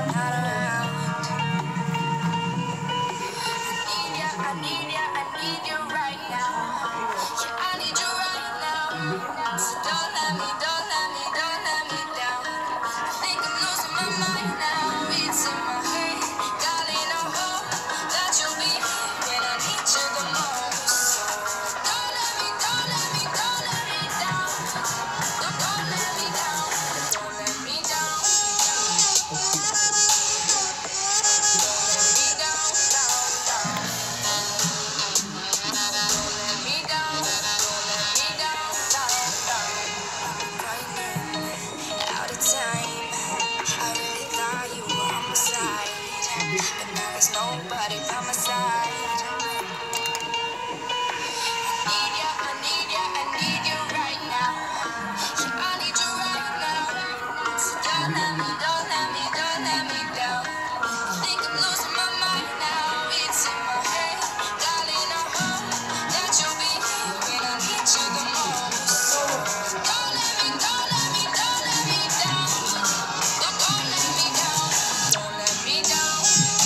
not around. I need you right now. Yeah, I need you right now. So don't let me down. I think I'm losing my mind now. It's in my head, darling. I hope that you'll be here when I need you the most. So don't let me down. Don't let me down. Don't let me down. Nobody by my side. I need you right now. Yeah, I need you right now. So don't let me down. I think I'm losing my mind now. It's in my head, darling. I hope that you'll be here when I need you the most. So don't let me down. Don't let me down. Don't let me down. Don't let me down.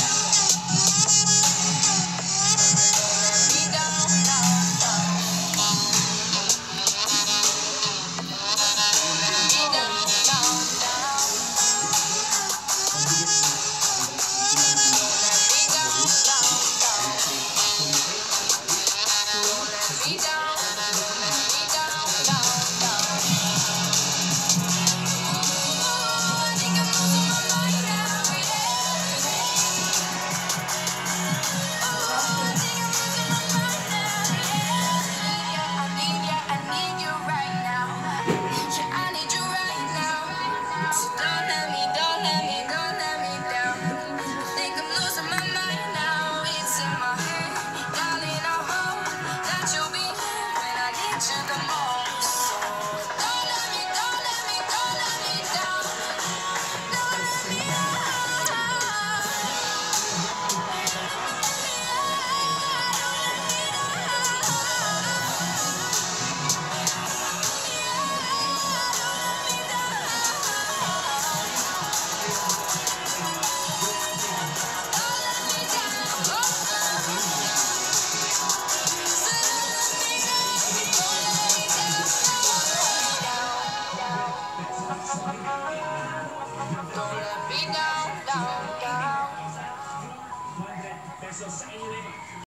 To the most. So don't let me down. Don't let me down.